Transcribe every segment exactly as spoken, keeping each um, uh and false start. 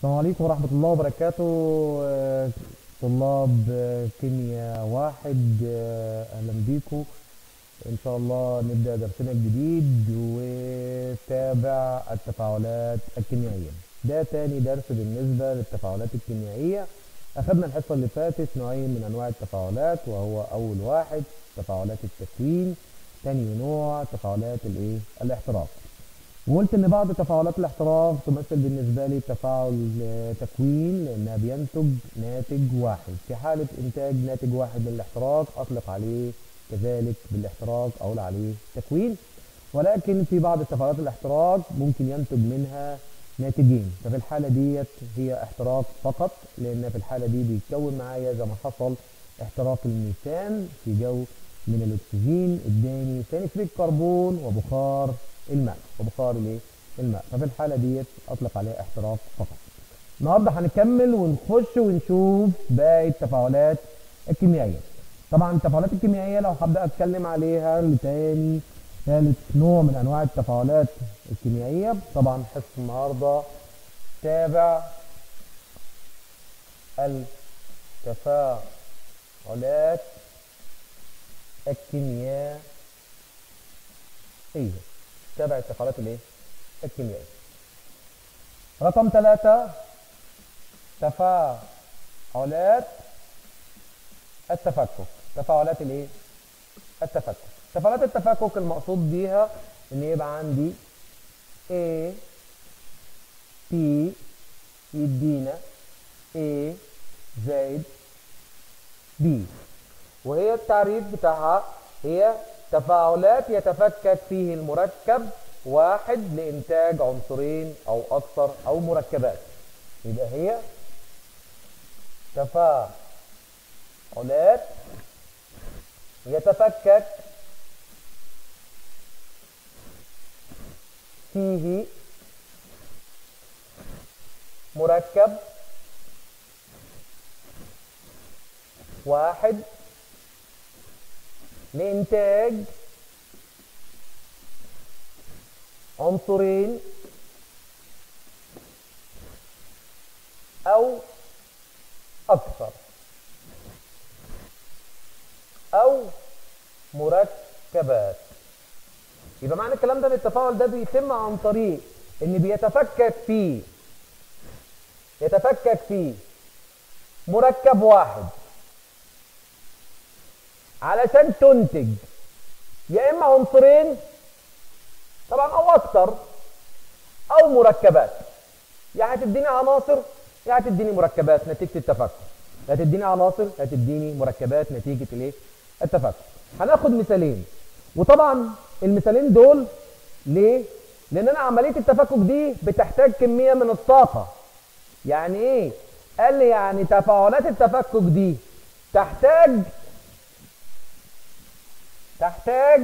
السلام عليكم ورحمة الله وبركاته. آه، طلاب آه، كيمياء واحد، آه، أهلا بيكم. إن شاء الله نبدأ درسنا الجديد وتابع التفاعلات الكيميائية. ده تاني درس بالنسبة للتفاعلات الكيميائية. أخذنا الحصة اللي فاتت نوعين من أنواع التفاعلات، وهو أول واحد تفاعلات التكوين، تاني نوع تفاعلات الإيه؟ الاحتراق. وقلت ان بعض تفاعلات الاحتراق تمثل بالنسبه لي تفاعل آه، تكوين، لانها بينتج ناتج واحد. في حاله انتاج ناتج واحد من الاحتراق اطلق عليه كذلك بالاحتراق، اقول عليه تكوين. ولكن في بعض تفاعلات الاحتراق ممكن ينتج منها ناتجين، ففي الحاله ديت هي احتراق فقط، لان في الحاله دي بيتكون معايا زي ما حصل احتراق الميثان في جو من الاكسجين اداني ثاني اكسيد الكربون وبخار الماء وبخار الايه؟ الماء. ففي الحاله ديت اطلق عليها احتراق فقط. النهارده هنكمل ونخش ونشوف باقي التفاعلات الكيميائيه. طبعا التفاعلات الكيميائيه لو هبدا اتكلم عليها لتاني ثالث نوع من انواع التفاعلات الكيميائيه، طبعا حصه النهارده تابع التفاعلات الكيميائيه. تابع التفاعلات الايه؟ الكيميائيه. رقم ثلاثة تفاعلات التفكك. تفاعلات الايه؟ التفكك. تفاعلات التفكك المقصود بيها ان يبقى عندي A P يدينا A زائد B، وهي التعريف بتاعها هي تفاعلات يتفكك فيه المركب واحد لإنتاج عنصرين أو أكثر أو مركبات. يبقى هي تفاعلات يتفكك فيه مركب واحد لإنتاج عنصرين أو أكثر أو مركبات. يبقى معنى الكلام ده ان التفاعل ده بيتم عن طريق ان بيتفكك فيه يتفكك فيه مركب واحد علشان تنتج يا اما عنصرين طبعا او اكتر او مركبات. يعني هتديني عناصر يا هتديني مركبات نتيجه التفكك، يا هتديني عناصر يا هتديني مركبات نتيجه الايه؟ التفكك. هناخد مثالين، وطبعا المثالين دول ليه؟ لان انا عمليه التفكك دي بتحتاج كميه من الطاقه. يعني ايه؟ قال لي يعني تفاعلات التفكك دي تحتاج تحتاج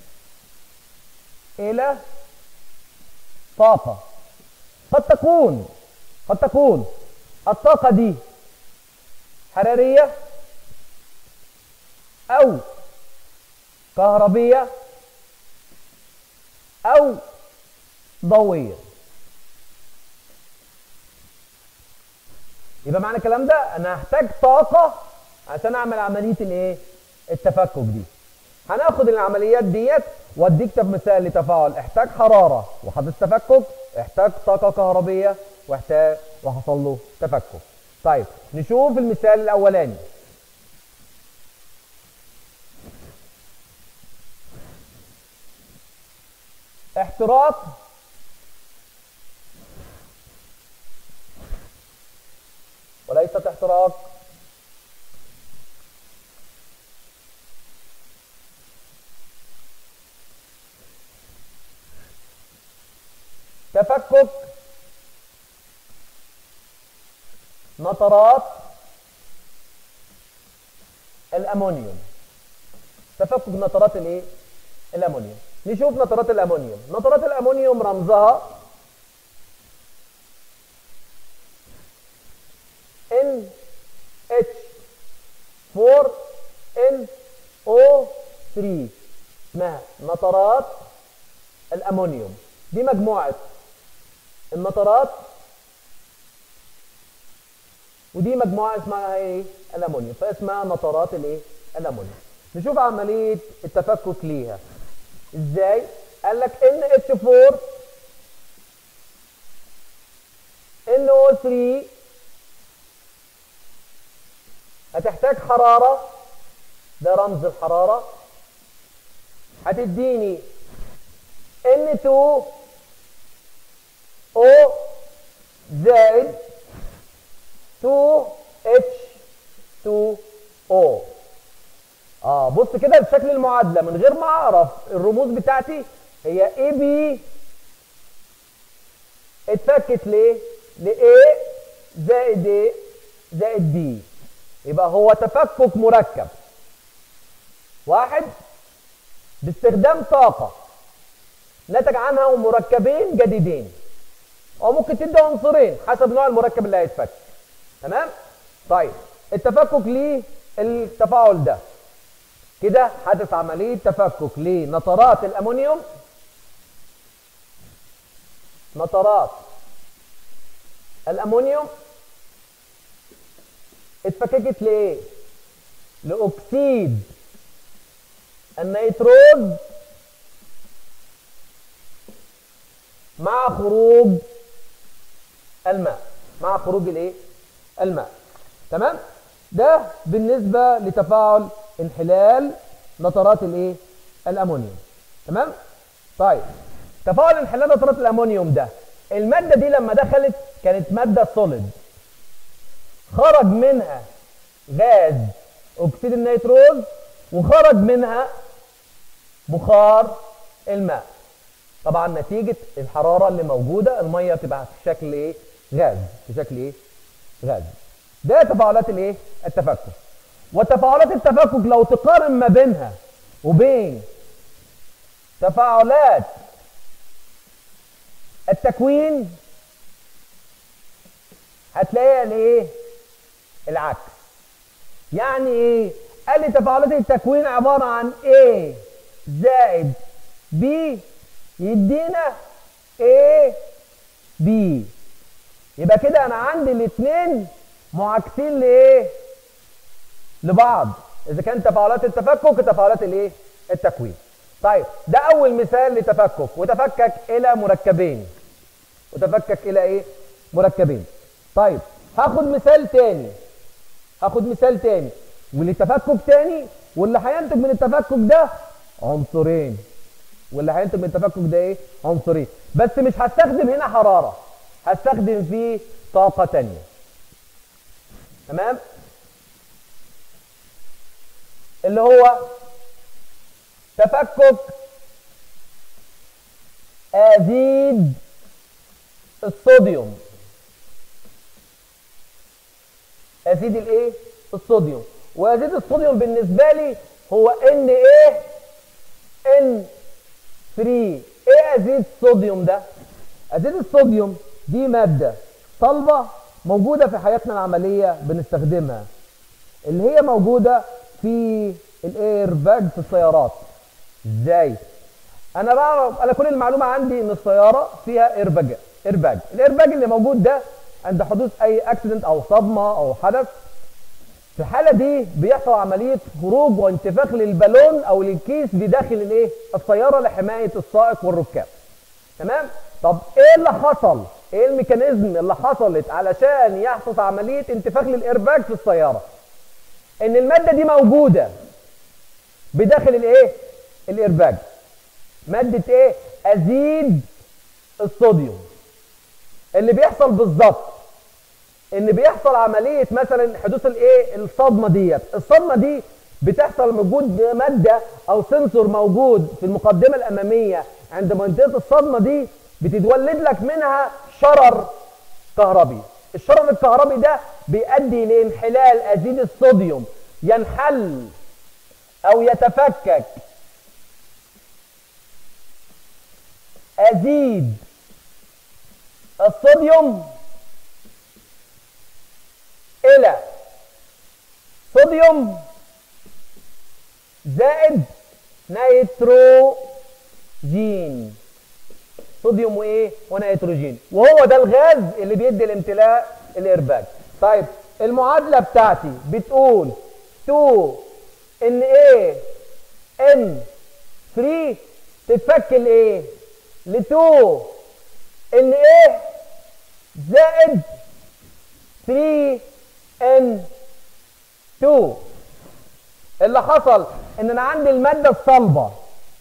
الى طاقه. قد تكون قد تكون الطاقه دي حراريه او كهربيه او ضوئيه. يبقى معنى الكلام ده انا هحتاج طاقه عشان اعمل عمليه الايه؟ التفكك دي. هناخد العمليات ديت واديك مثال لتفاعل احتاج حراره وحدث تفكك، احتاج طاقه كهربيه واحتاج وحصل له تفكك. طيب نشوف المثال الاولاني. احتراق وليست احتراق. تفكك نترات الامونيوم. تفكك نترات الايه؟ الامونيوم. نشوف نترات الامونيوم. نترات الامونيوم رمزها ان اتش فور ان او ثري، اسمها نترات الامونيوم. دي مجموعه النترات ودي مجموعه اسمها ايه؟ الامونيوم، فاسمها نترات الايه؟ الامونيوم. نشوف عمليه التفكك ليها ازاي. قال لك ان اتش أربعة ان او ثلاثة هتحتاج حراره، ده رمز الحراره، هتديني ان اتنين او زائد اتنين اتش اتنين او. اه بص كده بشكل المعادله من غير ما اعرف الرموز بتاعتي، هي اي بي اتفكت ليه؟ ل A زائد A زائد B. يبقى هو تفكك مركب واحد باستخدام طاقه نتج عنها مركبين جديدين، او ممكن تدي عنصرين حسب نوع المركب اللي هيتفك. تمام؟ طيب التفكك للتفاعل ده كده حدث عمليه تفكك لنترات الامونيوم، نترات الامونيوم اتفككت لايه؟ لاكسيد النيتروز مع خروج الماء، مع خروج الايه؟ الماء. تمام؟ ده بالنسبه لتفاعل انحلال نترات الايه؟ الامونيوم. تمام؟ طيب تفاعل انحلال نترات الامونيوم ده، الماده دي لما دخلت كانت ماده سوليد، خرج منها غاز اكسيد النيتروز وخرج منها بخار الماء. طبعا نتيجه الحراره اللي موجوده الميه تبقى في شكل ايه؟ غاز، في شكل ايه؟ غاز. ده تفاعلات الايه؟ التفكك. وتفاعلات التفكك لو تقارن ما بينها وبين تفاعلات التكوين هتلاقيها الايه؟ العكس. يعني ايه؟ قال لي تفاعلات التكوين عباره عن A زائد B يدينا A B. يبقى كده انا عندي الاثنين معاكسين لايه؟ لبعض، اذا كان تفاعلات التفكك وتفاعلات الايه؟ التكوين. طيب ده اول مثال لتفكك، وتفكك الى مركبين، وتفكك الى ايه؟ مركبين. طيب هاخد مثال تاني، هاخد مثال تاني ولتفكك تاني، واللي هينتج من التفكك ده عنصرين، واللي هينتج من التفكك ده ايه؟ عنصرين. بس مش هستخدم هنا حراره، هستخدم فيه طاقه تانيه. تمام؟ اللي هو تفكك ازيد الصوديوم، ازيد الايه؟ الصوديوم. وازيد الصوديوم بالنسبه لي هو ان ايه؟ ان ثلاثة. ايه ازيد الصوديوم ده؟ ازيد الصوديوم دي ماده صلبه موجوده في حياتنا العمليه بنستخدمها، اللي هي موجوده في الاير باج في السيارات. ازاي؟ انا بعرف، انا كل المعلومه عندي ان السياره فيها ايرباج، ايرباج الايرباج اللي موجود ده عند حدوث اي اكسيدنت او صدمه او حدث، في الحاله دي بيحصل عمليه خروج وانتفاخ للبالون او للكيس بداخل الايه؟ السياره لحمايه السائق والركاب. تمام؟ طب ايه اللي حصل؟ ايه الميكانيزم اللي حصلت علشان يحصل عمليه انتفاخ للايرباج في السياره؟ ان الماده دي موجوده بداخل الايه؟ الايرباج. ماده ايه؟ ازيد الصوديوم. اللي بيحصل بالظبط ان بيحصل عمليه مثلا حدوث الايه؟ الصدمه ديت، الصدمه دي بتحصل وجود ماده او سنسور موجود في المقدمه الاماميه عند منطقه الصدمه دي، بتتولد لك منها شرر كهربي. الشرر الكهربي ده بيؤدي لانحلال ازيد الصوديوم، ينحل او يتفكك ازيد الصوديوم الى صوديوم زائد نيتروجين. صوديوم وايه؟ ونيتروجين، وهو ده الغاز اللي بيدي الامتلاء الايرباج. طيب المعادلة بتاعتي بتقول اتنين ان ايه ان ثلاثة تتفك لايه؟ ل اتنين ان ايه زائد ثلاثة ان اتنين. اللي حصل ان انا عندي المادة الصلبة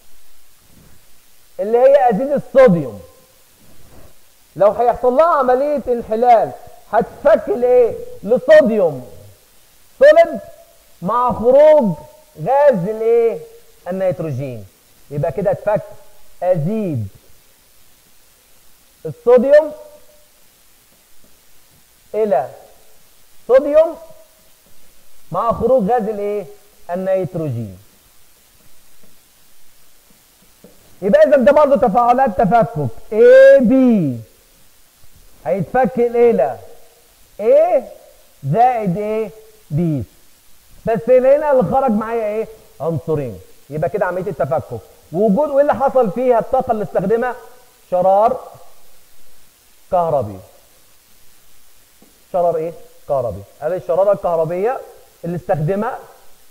اللي هي ازيد الصوديوم، لو هيحصل لها عملية انحلال هتفك لايه؟ لصوديوم سوليد مع خروج غاز الايه؟ النيتروجين. يبقى كده اتفك ازيد الصوديوم الى صوديوم مع خروج غاز الايه؟ النيتروجين. يبقى اذا ده برضه تفاعلات تفكك A B هيتفك الى A زائد A B، بس هنا اللي خرج معايا ايه؟ عنصرين. يبقى كده عمليه التفكك وجود، وايه اللي حصل فيها؟ الطاقه اللي استخدمها شرار كهربي. شرار ايه؟ كهربي. قال الشراره الكهربيه اللي استخدمها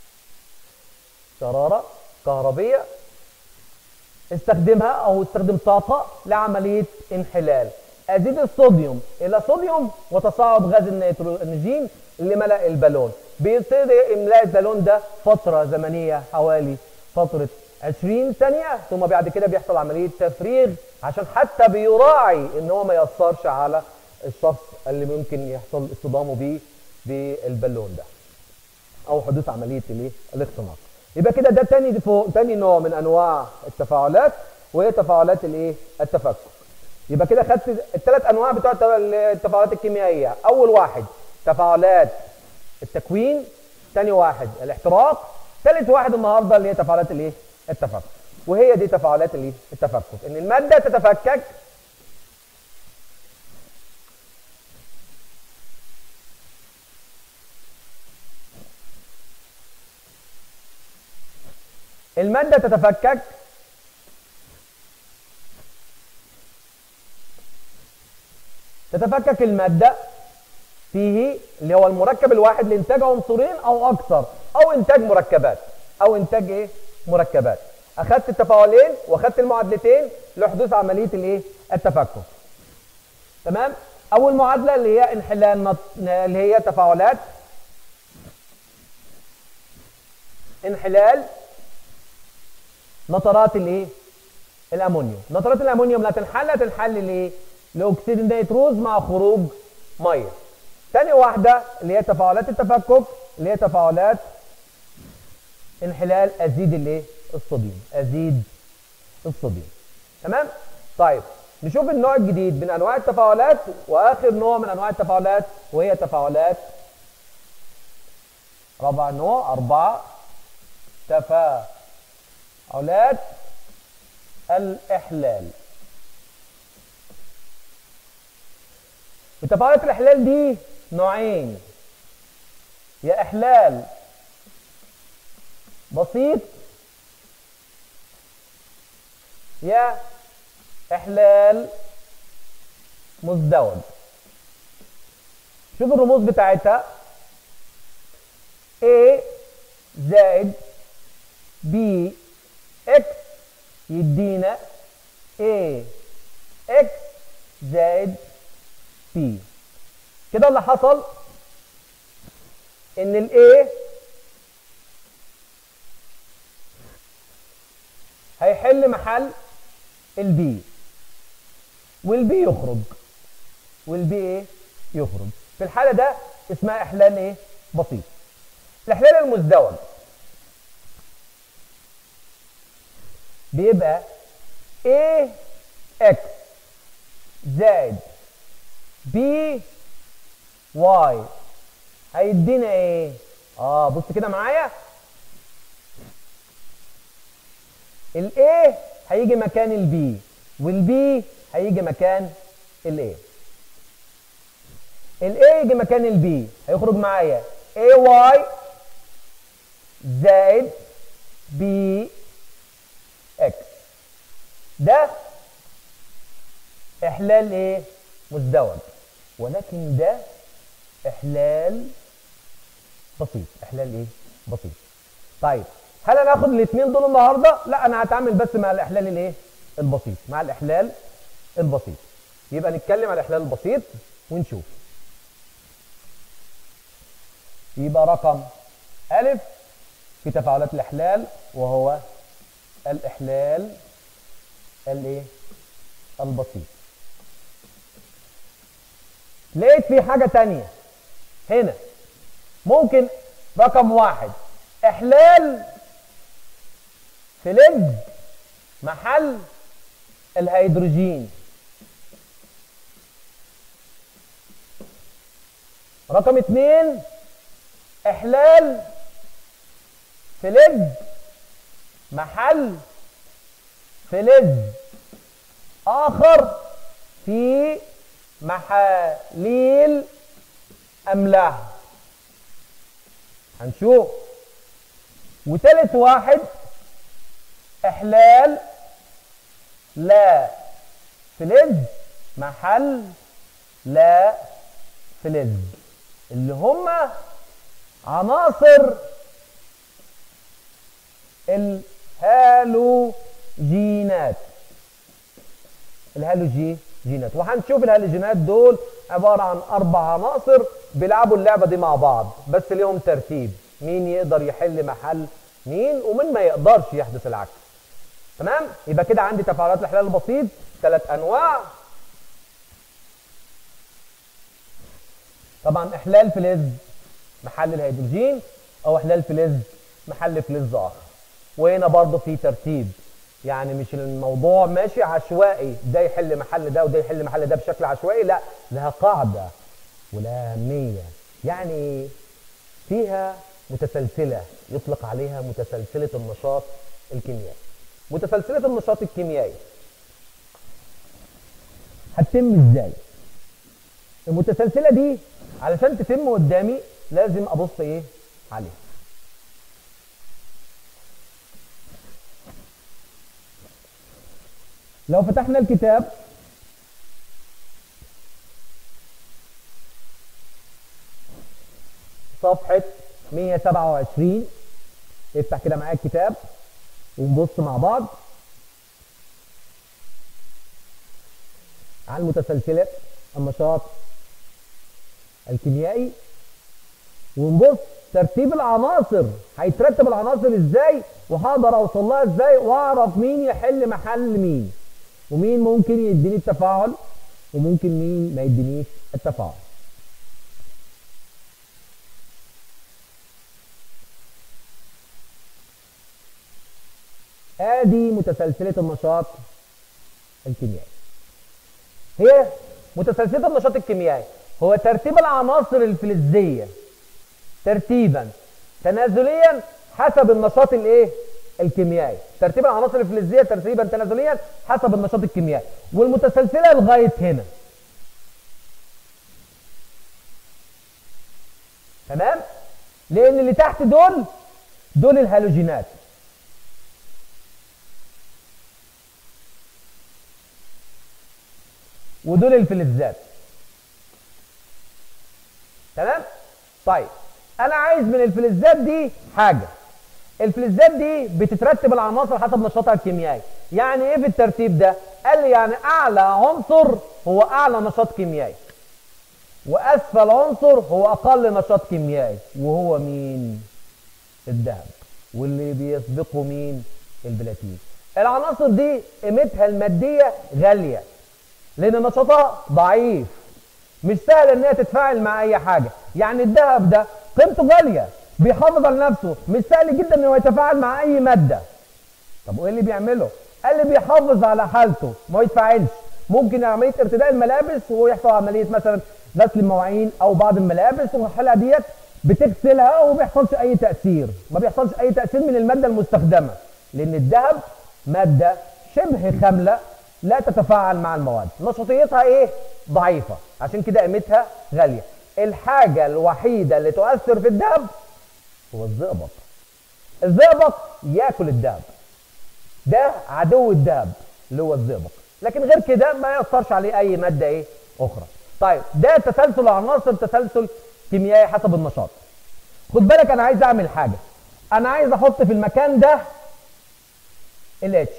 شراره كهربيه استخدمها او استخدم طاقه لعمليه انحلال ازيد الصوديوم الى صوديوم وتصاعد غاز النيتروجين اللي ملأ البالون. بيبتدي املاء البالون ده فتره زمنيه حوالي فتره عشرين ثانيه، ثم بعد كده بيحصل عمليه تفريغ عشان حتى بيراعي ان هو ما ياثرش على الشخص اللي ممكن يحصل اصطدامه بيه بالبالون ده او حدوث عمليه الايه؟ الاختناق. يبقى كده ده تاني فوق تاني نوع من انواع التفاعلات وهي تفاعلات الايه؟ التفكك. يبقى كده خدت الثلاث انواع بتوع التفاعلات الكيميائيه. اول واحد تفاعلات التكوين، ثاني واحد الاحتراق، ثالث واحد النهارده اللي هي تفاعلات الايه؟ التفكك. وهي دي تفاعلات الايه؟ التفكك، ان الماده تتفكك المادة تتفكك تتفكك المادة فيه اللي هو المركب الواحد لإنتاج عنصرين أو أكثر، أو إنتاج مركبات، أو إنتاج إيه؟ مركبات. أخذت التفاعلين وأخذت المعادلتين لحدوث عملية الإيه؟ التفكك. تمام؟ أول معادلة اللي هي انحلال نط... اللي هي تفاعلات انحلال نترات الايه؟ الامونيوم. نترات الامونيوم لا تنحل لا تنحل لايه؟ لاكسيد النيتروز مع خروج ميه. ثاني واحده اللي هي تفاعلات التفكك اللي هي تفاعلات انحلال ازيد الايه؟ الصوديوم، ازيد الصوديوم. تمام؟ طيب نشوف النوع الجديد من انواع التفاعلات واخر نوع من انواع التفاعلات وهي تفاعلات رابع نوع أربعة تفاعلات الإحلال. وتفاعلات الإحلال دي نوعين، يا إحلال بسيط يا إحلال مزدوج. شوف الرموز بتاعتها A زائد B X يدينا A X زائد P. كده اللي حصل ان ال A هيحل محل ال B وال B يخرج وال B ايه يخرج. في الحالة ده اسمها احلال ايه بسيط. الاحلال المزدوج بيبقى A X زائد B Y هيدينا ايه؟ اه بص كده معايا، ال A هيجي مكان ال B وال B هيجي مكان ال A. ال A يجي مكان ال B هيخرج معايا A Y زائد B X. ده احلال ايه؟ مزدوج. ولكن ده احلال بسيط. احلال ايه؟ بسيط. طيب هل انا هاخد الاثنين دول النهارده؟ لا، انا هتعامل بس مع الاحلال الايه؟ البسيط، مع الاحلال البسيط. يبقى نتكلم على الاحلال البسيط ونشوف. يبقى رقم ألف في تفاعلات الإحلال وهو الإحلال الإيه؟ البسيط. لقيت في حاجة تانية هنا، ممكن رقم واحد إحلال فلز محل الهيدروجين. رقم اتنين إحلال فلز محل فلز آخر في محاليل أملاح. هنشوف. وتالت واحد إحلال لا فلز محل لا فلز، اللي هما عناصر الهالوجينات. الهالوجينات، وهنشوف الهالوجينات دول عبارة عن أربع عناصر بيلعبوا اللعبة دي مع بعض، بس ليهم ترتيب، مين يقدر يحل محل مين ومين ما يقدرش يحدث العكس. تمام؟ يبقى كده عندي تفاعلات الإحلال البسيط ثلاث أنواع. طبعا إحلال فلز محل الهيدروجين او احلال فلز محل فلز اخر، وهنا برضه في ترتيب، يعني مش الموضوع ماشي عشوائي، ده يحل محل ده وده يحل محل ده بشكل عشوائي، لا، لها قاعده ولها اهميه، يعني فيها متسلسله، يطلق عليها متسلسله النشاط الكيميائي. متسلسله النشاط الكيميائي هتتم ازاي؟ المتسلسله دي علشان تتم قدامي لازم ابص ايه عليها. لو فتحنا الكتاب صفحة مية وسبعة وعشرين، افتح كده معايا الكتاب ونبص مع بعض على متسلسلات النشاط الكيميائي، ونبص ترتيب العناصر، هيترتب العناصر ازاي وهقدر اوصل لها ازاي، واعرف مين يحل محل مين، ومين ممكن يديني التفاعل وممكن مين ما يدينيش التفاعل. ادي متسلسلة النشاط الكيميائي. هي متسلسلة النشاط الكيميائي هو ترتيب العناصر الفلزية ترتيبا تنازليا حسب النشاط الايه؟ الكيميائي. ترتيب العناصر الفلزية ترتيبا تنازليا حسب النشاط الكيميائي، والمتسلسلة لغاية هنا. تمام؟ لأن اللي تحت دول دول الهالوجينات. ودول الفلزات. تمام؟ طيب انا عايز من الفلزات دي حاجه. الفلزات دي بتترتب العناصر حسب نشاطها الكيميائي. يعني ايه في الترتيب ده؟ قال لي يعني اعلى عنصر هو اعلى نشاط كيميائي، واسفل عنصر هو اقل نشاط كيميائي، وهو مين؟ الذهب. واللي بيسبقه مين؟ البلاتين. العناصر دي قيمتها الماديه غاليه لان نشاطها ضعيف، مش سهل ان هي تتفاعل مع اي حاجه. يعني الذهب ده قيمته غاليه، بيحافظ على نفسه، مش سهل جدا انه يتفاعل مع اي ماده. طب وايه اللي بيعمله؟ قال لي بيحافظ على حالته، ما يتفاعلش. ممكن عمليه ارتداء الملابس ويحصل عمليه مثلا غسل المواعين او بعض الملابس، والحاله ديت بتغسلها وما بيحصلش اي تاثير، ما بيحصلش اي تاثير من الماده المستخدمه، لان الذهب ماده شبه خامله لا تتفاعل مع المواد، نشاطيتها ايه؟ ضعيفه، عشان كده قيمتها غاليه. الحاجه الوحيده اللي تؤثر في الذهب هو الزئبق. الزئبق ياكل الذهب، ده عدو الذهب اللي هو الزئبق، لكن غير كده ما يأثرش عليه اي ماده ايه اخرى. طيب ده تسلسل عناصر تسلسل كيميائي حسب النشاط. خد بالك انا عايز اعمل حاجه، انا عايز احط في المكان ده ال H،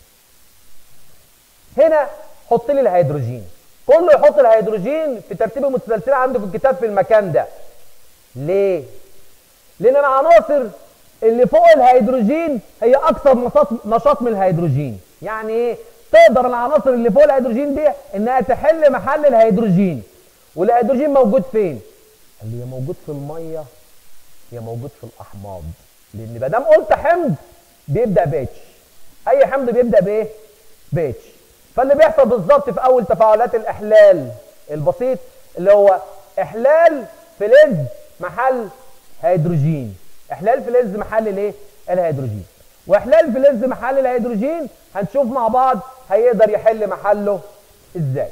هنا حط لي الهيدروجين، كله يحط الهيدروجين في ترتيب المتسلسله عنده في الكتاب في المكان ده. ليه؟ لان العناصر اللي فوق الهيدروجين هي اكثر نشاط نشاط من الهيدروجين. يعني ايه؟ تقدر العناصر اللي فوق الهيدروجين دي انها تحل محل الهيدروجين. والهيدروجين موجود فين؟ قال لي يا موجود في الميه يا موجود في الاحماض، لان ما دام قلت حمض بيبدا ب H، اي حمض بيبدا بايه؟ ب H. فاللي بيحصل بالظبط في اول تفاعلات الاحلال البسيط اللي هو احلال فلز محل هيدروجين، احلال فلز محل الايه؟ الهيدروجين. واحلال فلز محل الهيدروجين هنشوف مع بعض هيقدر يحل محله ازاي.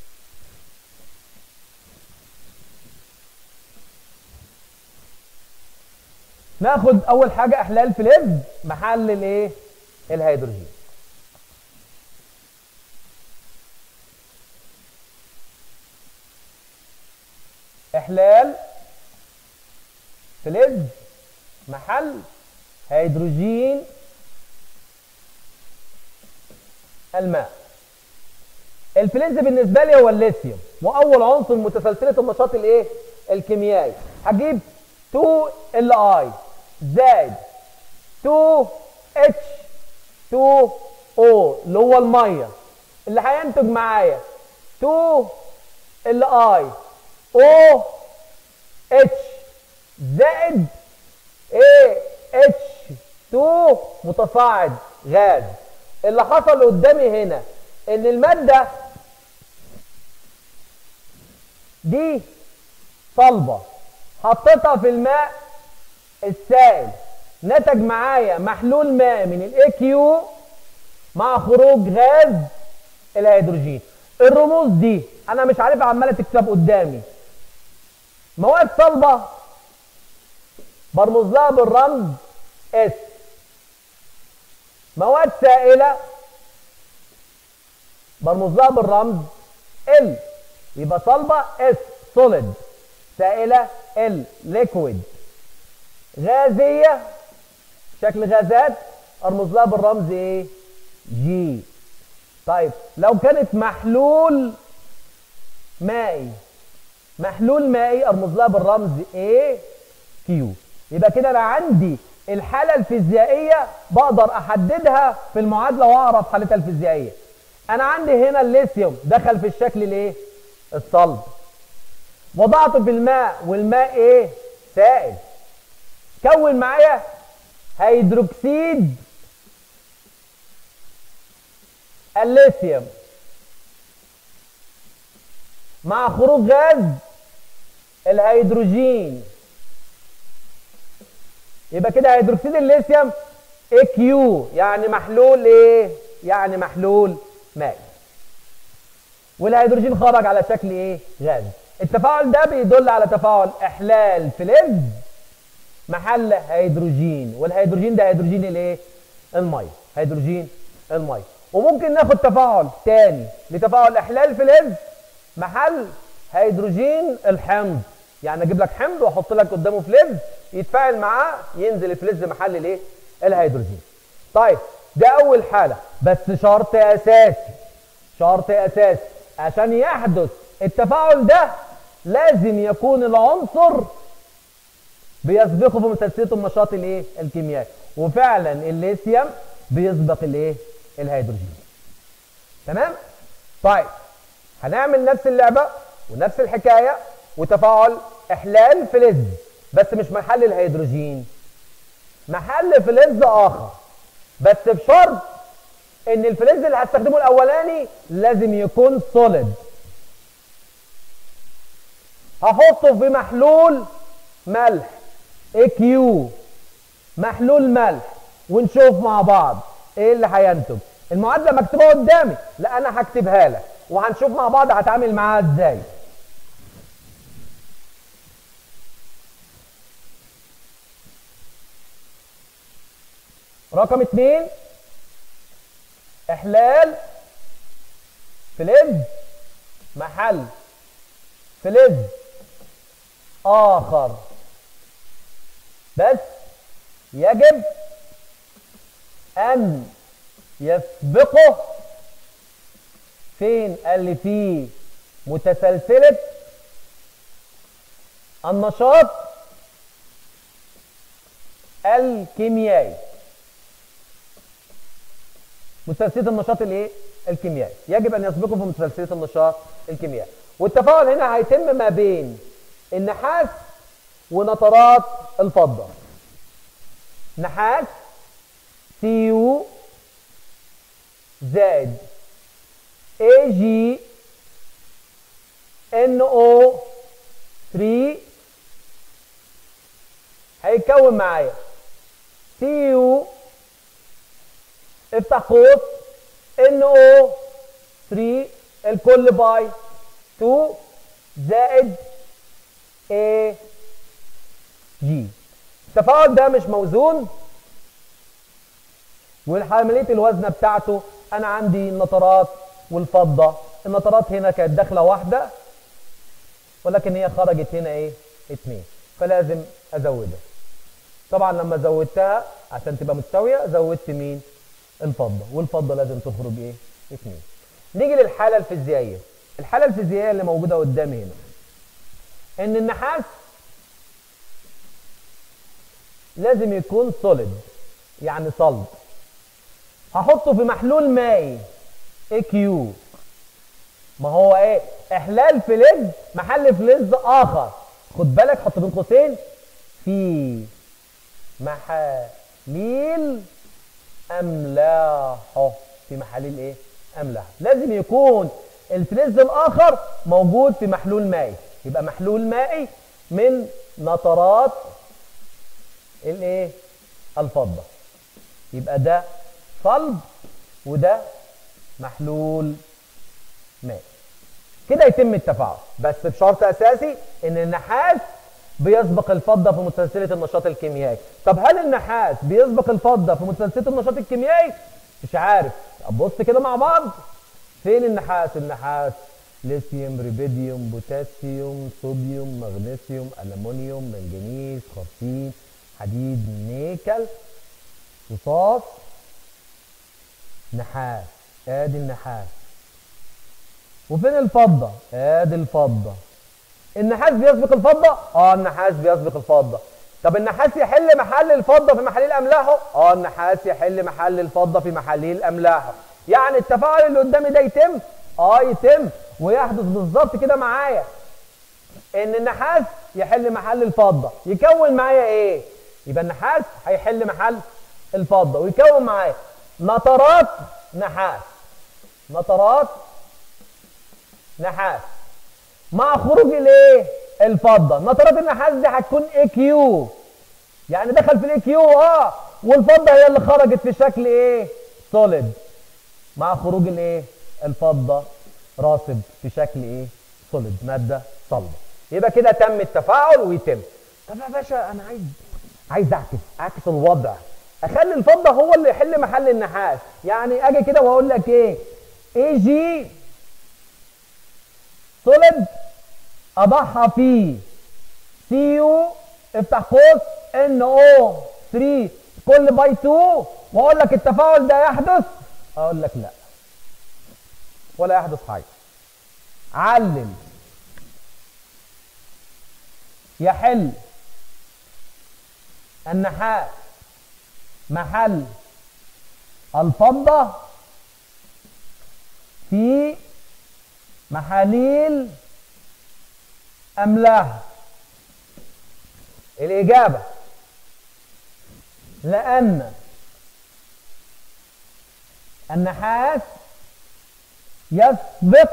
ناخد اول حاجه احلال فلز محل الايه؟ الهيدروجين. احلال فلز محل هيدروجين الماء. الفلز بالنسبه لي هو الليثيوم، واول عنصر متسلسله النشاط الايه؟ الكيميائي. هجيب اتنين ال اي زائد اتنين اتش اتنين او اللي هو الميه، اللي هينتج معايا اتنين ال اي او اتش زائد ايه؟ اتش اتنين متصاعد غاز. اللي حصل قدامي هنا ان الماده دي صلبه، حطيتها في الماء السائل، نتج معايا محلول ماء من الاي كيو مع خروج غاز الهيدروجين. الرموز دي انا مش عارفها عماله تكتب قدامي. مواد صلبه برمز لها بالرمز اس، مواد سائله برمز لها بالرمز ال. يبقى صلبه اس سوليد، سائله ال ليكويد، غازيه شكل غازات ارمز لها بالرمز ايه؟ جي. طيب لو كانت محلول مائي، محلول مائي ارمز لها بالرمز ايه؟ كيو. يبقى كده انا عندي الحاله الفيزيائيه بقدر احددها في المعادله واعرف حالتها الفيزيائيه. انا عندي هنا الليثيوم دخل في الشكل الايه؟ الصلب، وضعته في الماء والماء ايه؟ سائل، كون معايا هيدروكسيد الليثيوم مع خروج غاز الهيدروجين. يبقى كده هيدروكسيد الليثيوم اي كيو، يعني محلول ايه؟ يعني محلول مائي. والهيدروجين خرج على شكل ايه؟ غاز. التفاعل ده بيدل على تفاعل احلال فلز محل هيدروجين، والهيدروجين ده هيدروجين الايه؟ الميه، هيدروجين الميه. وممكن ناخد تفاعل تاني لتفاعل احلال فلز محل هيدروجين الحمض، يعني اجيب لك حمض واحط لك قدامه فلز يتفاعل معاه ينزل الفلز محل الايه؟ الهيدروجين. طيب ده اول حاله، بس شرط اساسي، شرط اساسي عشان يحدث التفاعل ده لازم يكون العنصر بيسبقه في مسلسله النشاط الايه؟ الكيميائي. وفعلا الليثيوم بيسبق الايه؟ الهيدروجين. تمام؟ طيب هنعمل نفس اللعبه ونفس الحكايه وتفاعل احلال فلز، بس مش محل الهيدروجين، محل فلز اخر، بس بشرط ان الفلز اللي هستخدمه الاولاني لازم يكون سوليد. هحطه في محلول ملح اي كيو، محلول ملح، ونشوف مع بعض ايه اللي هينتج. المعادله مكتوبه قدامي، لا انا هكتبها لك وهنشوف مع بعض هتعامل معاها ازاي. رقم اتنين احلال فلز محل فلز آخر، بس يجب أن يسبقه فين؟ قال لي في متسلسلة النشاط الكيميائي. متسلسلة النشاط الايه؟ الكيميائي، يجب ان يسبقه في متسلسلة النشاط الكيميائي. والتفاعل هنا هيتم ما بين النحاس ونترات الفضة. نحاس سي يو زائد اي جي ان او ثلاثة هيتكون معايا سي يو افتح قوس ان او ثلاثة الكل باي اتنين زائد اي جي. التفاعل ده مش موزون، والعمليه الوزنه بتاعته انا عندي النترات والفضه. النترات هنا كانت داخله واحده ولكن هي خرجت هنا ايه؟ اتنين، فلازم ازودها. طبعا لما زودتها عشان تبقى متساويه زودت مين؟ الفضه، والفضه لازم تخرج ايه؟ اتنين. نيجي للحاله الفيزيائيه. الحاله الفيزيائيه اللي موجوده قدامي هنا ان النحاس لازم يكون سوليد يعني صلب. هحطه في محلول مائي اي كيو. ما هو ايه؟ احلال فلز محل فلز اخر. خد بالك، حط بين قوسين في محاليل املاحه. في محاليل ايه؟ املاح. لازم يكون الفلز الاخر موجود في محلول مائي. يبقى محلول مائي من نترات الايه؟ الفضه. يبقى ده صلب وده محلول مائي. كده يتم التفاعل، بس بشرط اساسي ان النحاس بيسبق الفضه في متسلسله النشاط الكيميائي. طب هل النحاس بيسبق الفضه في متسلسله النشاط الكيميائي؟ مش عارف. بص كده مع بعض. فين النحاس؟ النحاس ليثيوم، ريبيديوم، بوتاسيوم، صوديوم، مغنيسيوم، ألمونيوم، منجنيز، خرسين، حديد، نيكل، رصاص، نحاس. ادي النحاس. وفين الفضة؟ ادي الفضة. النحاس بيسبق الفضة؟ اه النحاس بيسبق الفضة. طب النحاس يحل محل الفضة في محاليل املاحه؟ اه النحاس يحل محل الفضة في محاليل املاحه. يعني التفاعل اللي قدامي ده يتم؟ اه يتم، ويحدث بالظبط كده معايا ان النحاس يحل محل الفضة. يكون معايا ايه؟ يبقى النحاس هيحل محل الفضة ويكون معايا نترات نحاس. نترات نحاس مع خروج الايه؟ الفضة. نترات النحاس دي هتكون اي كيو، يعني دخل في الاي كيو اه، والفضة هي اللي خرجت في شكل ايه؟ سوليد، مع خروج الايه؟ الفضة راسب في شكل ايه؟ سوليد، مادة صلبة. يبقى كده تم التفاعل ويتم. طب يا باشا انا عايز عايز اعكس اعكس الوضع، اخلي الفضة هو اللي يحل محل النحاس. يعني اجي كده واقول لك ايه؟ اي جي سوليد اضعها في سي يو افتح قوس ان او ثلاثة كل باي اتنين، واقول لك التفاعل ده يحدث؟ اقول لك لا، ولا يحدث حاجه. علل يحل النحاس محل الفضة في محاليل أملاح. الإجابة لأن النحاس يسبق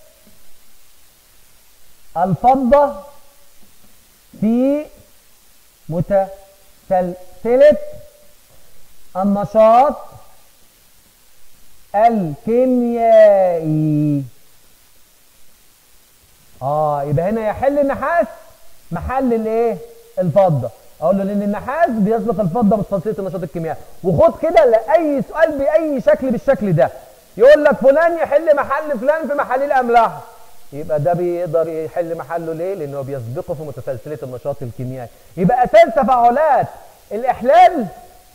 الفضة في متسلسلة النشاط الكيميائي. اه يبقى هنا يحل النحاس محل الايه؟ الفضة. اقول له لان النحاس بيسبق الفضة متسلسلة النشاط الكيميائي. وخد كده لاي سؤال باي شكل بالشكل ده، يقول لك فلان يحل محل فلان في محاليل املاح. يبقى ده بيقدر يحل محله ليه؟ لانه بيسبقه في متسلسله النشاط الكيميائي. يبقى اساس تفاعلات الاحلال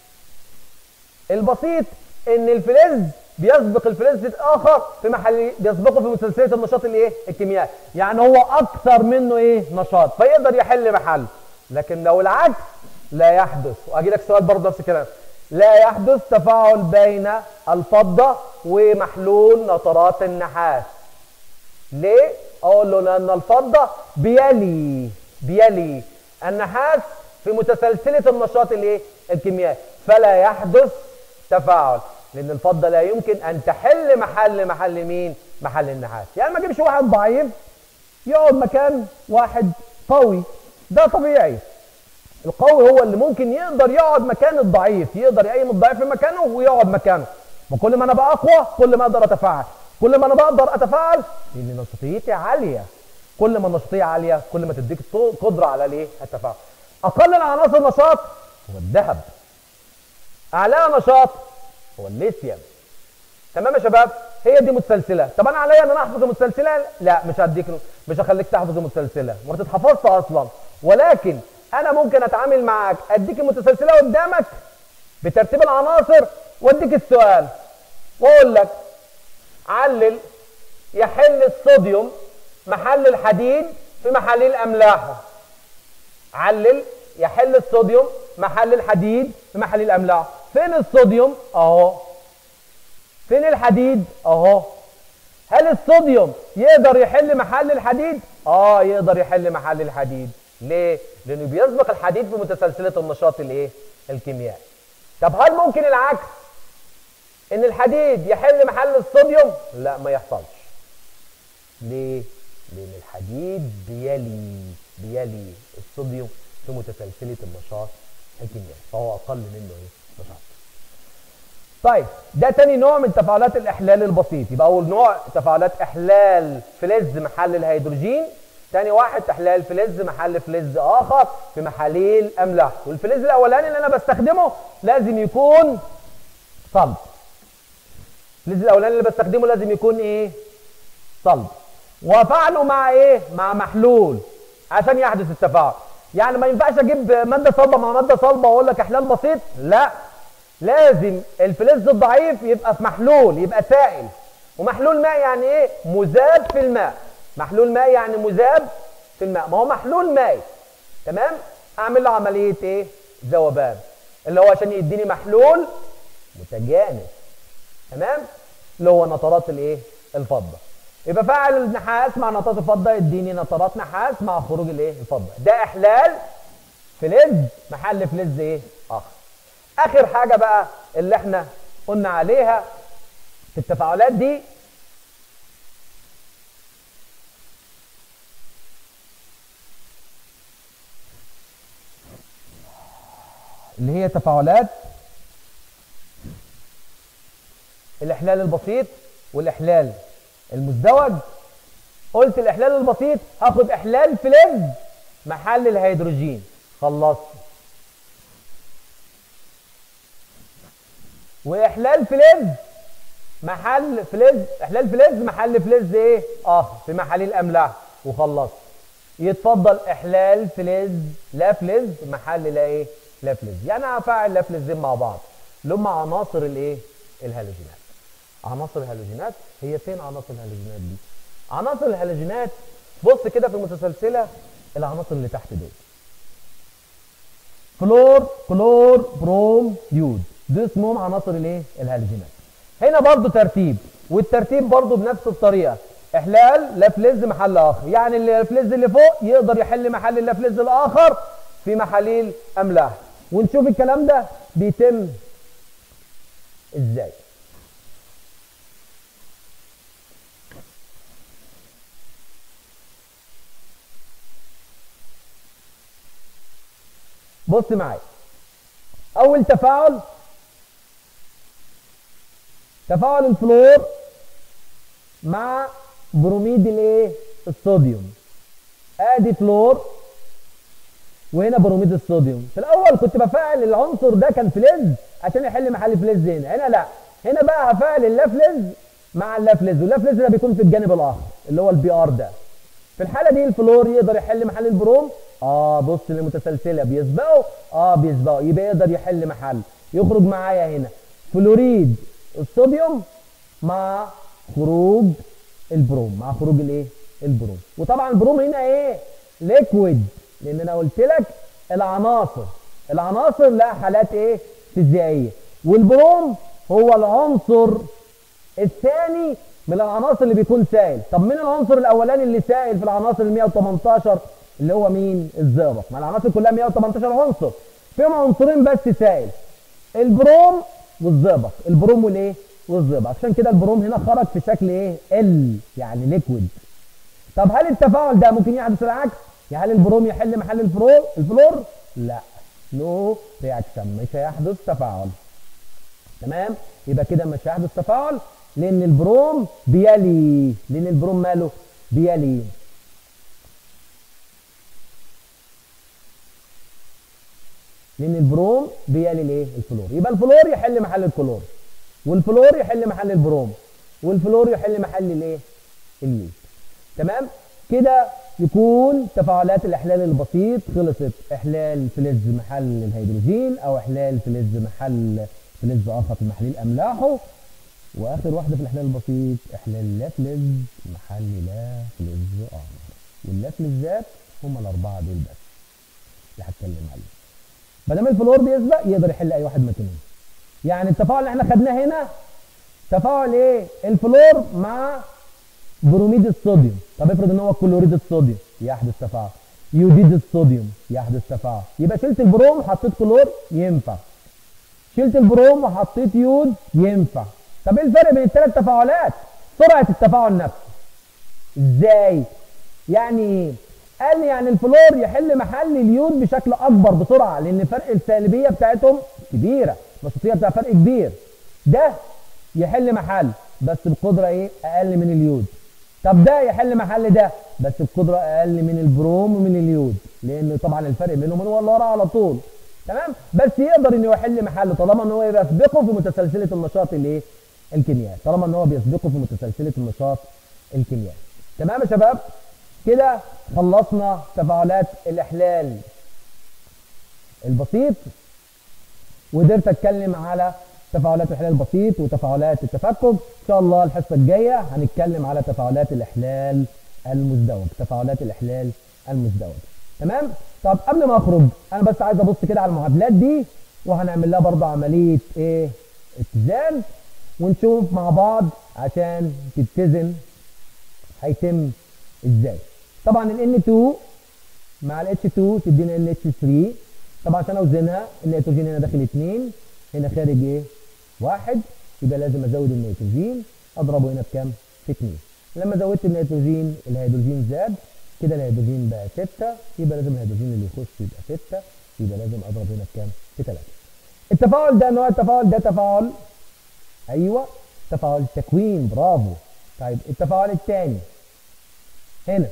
البسيط ان الفلز بيسبق الفلز الاخر في محل بيسبقه في متسلسله النشاط الايه؟ الكيميائي، يعني هو اكثر منه ايه؟ نشاط فيقدر يحل محله. لكن لو العكس لا يحدث، واجي لك سؤال برضه نفس الكلام، لا يحدث تفاعل بين الفضه ومحلول نترات النحاس. ليه؟ اقول له لان الفضه بيلي بيلي النحاس في متسلسله النشاط الايه؟ الكيميائي، فلا يحدث تفاعل، لان الفضه لا يمكن ان تحل محل محل مين؟ محل النحاس. يعني ما اجيبش واحد ضعيف يقعد مكان واحد قوي، ده طبيعي. القوي هو اللي ممكن يقدر يقعد مكان الضعيف، يقدر يقيم الضعيف في مكانه ويقعد مكانه. وكل ما انا بقى اقوى كل ما اقدر اتفاعل، كل ما انا بقدر اتفاعل لان نشاطيتي عاليه. كل ما النشاطيه عاليه كل ما تديك قدره على الايه؟ التفاعل. اقل العناصر نشاط هو الذهب، اعلاها نشاط هو الليثيوم. تمام يا شباب؟ هي دي متسلسله. طب انا عليا ان انا احفظ المتسلسله؟ لا، مش هديك، مش هخليك تحفظ المتسلسله، ما تتحفظش اصلا. ولكن انا ممكن اتعامل معاك، اديك المتسلسله قدامك بترتيب العناصر واديك السؤال واقول لك علل يحل الصوديوم محل الحديد في محاليل املاحه. علل يحل الصوديوم محل الحديد في محاليل املاحه. فين الصوديوم؟ اهو. فين الحديد؟ اهو. هل الصوديوم يقدر يحل محل الحديد؟ اه يقدر يحل محل الحديد. ليه؟ لانه بيسبق الحديد في متسلسله النشاط الايه؟ الكيميائي. طب هل ممكن العكس؟ ان الحديد يحل محل الصوديوم؟ لا، ما يحصلش. ليه؟ لان الحديد بيلي بيلي الصوديوم في متسلسله النشاط الكيميائي، فهو اقل منه ايه؟ نشاط. طيب ده تاني نوع من تفاعلات الاحلال البسيط. يبقى اول نوع تفاعلات احلال فلز محل الهيدروجين، تاني واحد احلال فلز محل فلز اخر في محاليل املاح. والفلز الاولاني اللي انا بستخدمه لازم يكون صلب. الفلز الاولاني اللي بستخدمه لازم يكون ايه؟ صلب. وافعله مع ايه؟ مع محلول عشان يحدث التفاعل. يعني ما ينفعش اجيب ماده صلبه مع ماده صلبه واقول لك احلال بسيط، لا، لازم الفلز الضعيف يبقى في محلول، يبقى سائل. ومحلول ماء يعني ايه؟ مذاب في الماء. محلول ماء يعني مذاب في الماء، ما هو محلول مائي. تمام؟ اعمل له عمليه ايه؟ ذوبان، اللي هو عشان يديني محلول متجانس. تمام؟ اللي هو نترات الايه؟ الفضه. يبقى فاعل النحاس مع نترات الفضه يديني نترات نحاس مع خروج الايه؟ الفضه. ده احلال فلز محل فلز ايه؟ اخر. اخر حاجه بقى اللي احنا قلنا عليها في التفاعلات دي اللي هي تفاعلات الاحلال البسيط والاحلال المزدوج. قلت الاحلال البسيط هاخد احلال فلز محل الهيدروجين، خلصت. واحلال فلز محل فلز احلال فلز محل فلز ايه؟ اخر في محاليل املاح، وخلصت. يتفضل احلال فلز لا فلز محل لا ايه؟ لا فلز. يعني هفاعل لا فلزين مع بعض اللي هم عناصر الايه؟ الهالوجينات. عناصر الهالوجينات هي فين عناصر الهالوجينات دي؟ عناصر الهالوجينات بص كده في المتسلسله، العناصر اللي تحت دول فلور كلور بروم يود، دول اسمهم عناصر الايه؟ الهالوجينات. هنا برضو ترتيب، والترتيب برضو بنفس الطريقه. احلال لا فلز محل اخر، يعني الفلز اللي فوق يقدر يحل محل اللافلز الاخر في محاليل املاح. ونشوف الكلام ده بيتم ازاي. بص معايا، اول تفاعل تفاعل الفلور مع بروميد الايه؟ الصوديوم. ادي فلور وهنا بروميد الصوديوم. في الاول كنت بفاعل العنصر ده كان فلز عشان يحل محل فلز، هنا هنا لا، هنا بقى هفاعل اللافلز مع اللافلز، واللافلز ده بيكون في الجانب الاخر اللي هو البي ار ده. في الحاله دي الفلور يقدر يحل محل البروم. اه بص المتسلسله بيسبقوا، اه بيسبقوا، يبقى يقدر يحل محل. يخرج معايا هنا فلوريد الصوديوم مع خروج البروم، مع خروج الايه؟ البروم. وطبعا البروم هنا ايه؟ ليكويد، لان انا قلت لك العناصر العناصر لها حالات ايه؟ فيزيائيه، والبروم هو العنصر الثاني من العناصر اللي بيكون سائل. طب مين العنصر الاولاني اللي سائل في العناصر ال مية وتمنتاشر؟ اللي هو مين؟ الزئبق. ما العناصر كلها مية وتمنتاشر عنصر، فيهم عنصرين بس سائل، البروم والزئبق. البروم والايه؟ والزئبق. عشان كده البروم هنا خرج في شكل ايه؟ ال، يعني ليكويد. طب هل التفاعل ده ممكن يحدث العكس؟ يعني هل البروم يحل محل الفلور؟ الفلور؟ لا، نو رياكشن، مش هيحدث تفاعل. تمام؟ يبقى كده مش هيحدث تفاعل لان البروم بيلي، لان البروم ماله؟ بيلي. لان البروم بيلي الايه؟ الفلور. يبقى الفلور يحل محل الكلور، والفلور يحل محل البروم، والفلور يحل محل الايه؟ اليود. تمام؟ كده يكون تفاعلات الاحلال البسيط خلصت. احلال فلز محل الهيدروجين، او احلال فلز محل فلز اخر في محلول املاحه. واخر واحده في الاحلال البسيط احلال لا فلز محل لا فلز اخر. واللا فلزات هم الاربعه دول بس اللي هتكلم عليهم. ما دام الفلور بيسبق يقدر يحل اي واحد مكانهم. يعني التفاعل اللي احنا خدناه هنا تفاعل ايه؟ الفلور مع بروميد الصوديوم. طب افرض ان هو كلوريد الصوديوم، يحدث تفاعل. يوديد الصوديوم، يحدث تفاعل. يبقى شلت البروم وحطيت كلور، ينفع. شلت البروم وحطيت يود، ينفع. طب ايه الفرق بين الثلاث تفاعلات؟ سرعه التفاعل نفسه. ازاي؟ يعني ايه؟ قال لي يعني الفلور يحل محل اليود بشكل اكبر بسرعه، لان فرق السالبيه بتاعتهم كبيره، النشاطيه بتاع فرق كبير. ده يحل محل بس بقدره ايه؟ اقل من اليود. طب ده يحل محل ده بس بقدره اقل من البروم ومن اليود، لان طبعا الفرق بينهم هو اللي ورا على طول. تمام؟ بس يقدر انه يحل محله طالما ان هو يسبقه في متسلسله النشاط الايه؟ الكيميائي. طالما ان هو بيسبقه في متسلسله النشاط الكيميائي. تمام يا شباب؟ كده خلصنا تفاعلات الاحلال البسيط، وقدرت اتكلم على تفاعلات الاحلال البسيط وتفاعلات التفكك. ان شاء الله الحصه الجايه هنتكلم على تفاعلات الاحلال المزدوج، تفاعلات الاحلال المزدوج. تمام؟ طب قبل ما اخرج انا بس عايز ابص كده على المعادلات دي، وهنعمل لها برضه عمليه ايه؟ اتزان، ونشوف مع بعض عشان تتزن هيتم ازاي. طبعا ال إن اتنين مع ال إتش اتنين تدينا ال إتش تلاتة. طبعا عشان اوزنها النيتروجين هنا داخل اتنين، هنا خارج ايه؟ واحد، يبقى لازم ازود النيتروجين اضربه هنا بكام؟ في اتنين. لما زودت النيتروجين الهيدروجين زاد، كده الهيدروجين بقى ستة، يبقى لازم الهيدروجين اللي يخش يبقى ستة، يبقى لازم اضرب هنا بكام؟ في تلاتة. التفاعل ده نوع التفاعل ده تفاعل ايوه تفاعل تكوين، برافو. طيب التفاعل الثاني هنا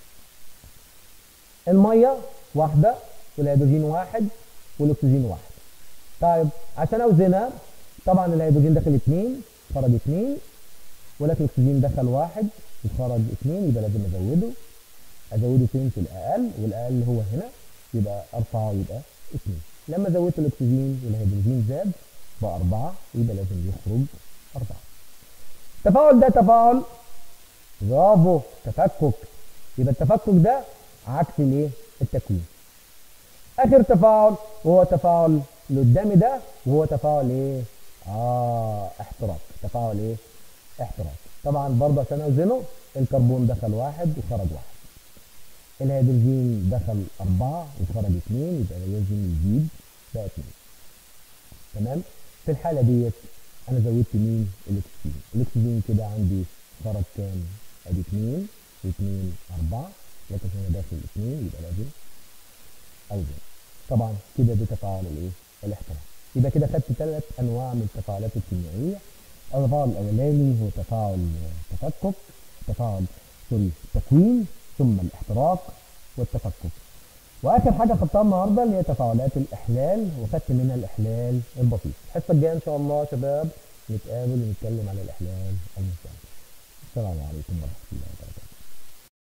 الميه واحده والهيدروجين واحد والاكسجين واحد. طيب عشان اوزنها طبعا الهيدروجين داخل اتنين خرج اتنين، ولكن الاكسجين دخل واحد وخرج اتنين، يبقى لازم ازوده. ازوده فين؟ في الاقل، والاقل هو هنا، يبقى ارفعه يبقى اتنين. لما زودت الاكسجين والهيدروجين زاد بقى اربعة، يبقى لازم يخرج اربعة. التفاعل ده تفاعل برافو تفكك، يبقى التفكك ده عكس الايه؟ التكوين. اخر تفاعل وهو تفاعل اللي قدامي ده، وهو تفاعل ايه؟ اه احتراق. تفاعل ايه؟ احتراق. طبعا برضه عشان اوزنه الكربون دخل واحد وخرج واحد، الهيدروجين دخل أربعة وخرج اتنين، يبقى لازم يزيد بقى اتنين. تمام؟ في الحالة ديت أنا زودت مين؟ الأكسجين. الأكسجين كده عندي خرج كام؟ أدي اتنين واتنين أربعة، لكن هنا داخل اتنين، يبقى لازم أوزن. طبعا كده ده تفاعل الإيه؟ الاحتراق. يبقى كده خدت ثلاث أنواع من التفاعلات الكيميائية. التفاعل الأولاني هو تفاعل تفكك، تفاعل سوري تكوين، ثم الاحتراق والتفكك. واخر حاجه خدتها النهارده اللي هي تفاعلات الاحلال، وخدت منها الاحلال البسيط. الحصه الجايه ان شاء الله يا شباب نتقابل ونتكلم على الإحلال المستمر. السلام عليكم ورحمة الله وبركاته.